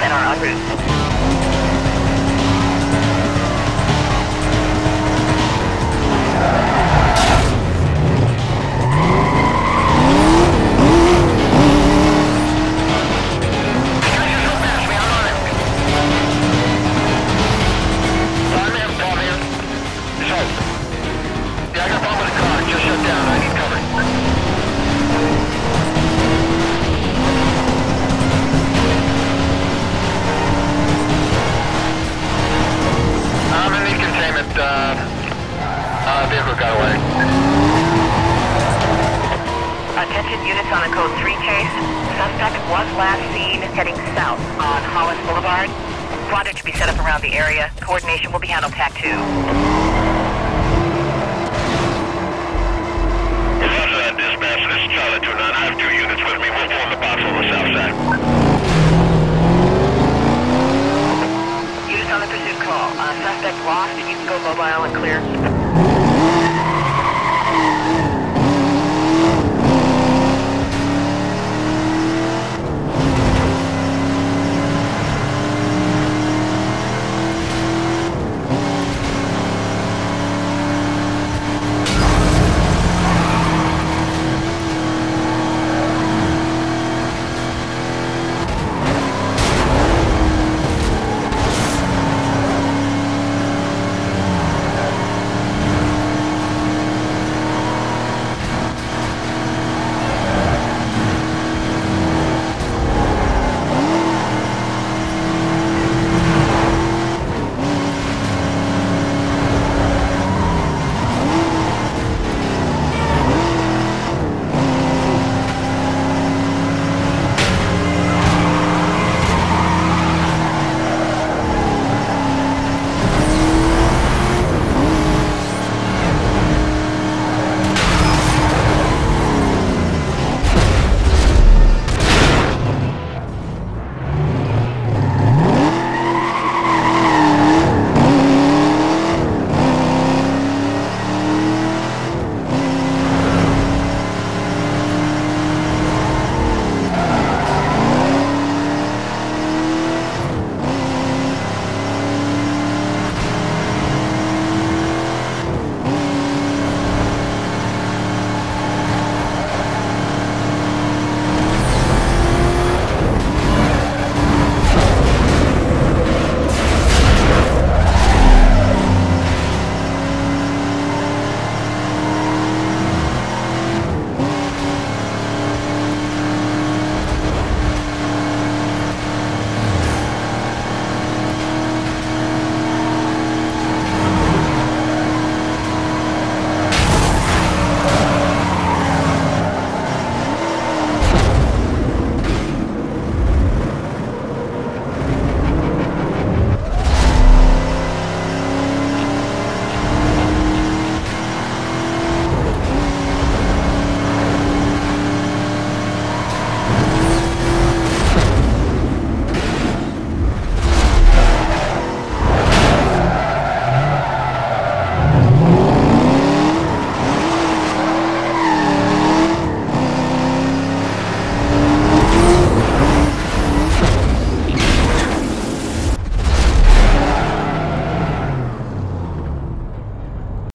and are en route. Vehicle got away. Attention units on a code 3 chase. Suspect was last seen heading south on Hollis Boulevard. Squadron to be set up around the area. Coordination will be handled TAC 2. Roger that, dispatch. This is Charlie 29. I have 2 units with me. We'll form the box on the south side. Units on the pursuit call. Suspect lost. You can go mobile and clear.